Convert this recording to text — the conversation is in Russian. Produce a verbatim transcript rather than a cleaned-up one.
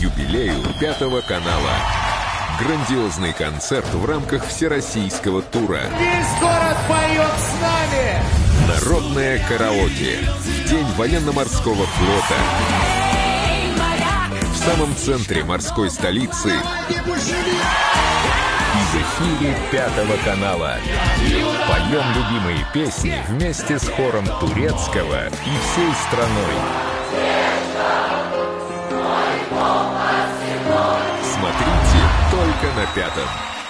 юбилею Пятого канала. Грандиозный концерт в рамках всероссийского тура. Весь город поет с нами! Народное караоке в день военно-морского флота. В самом центре морской столицы. И в эфире Пятого канала. Поем любимые песни вместе с хором турецкого и всей страной. Смотрите только на Пятом.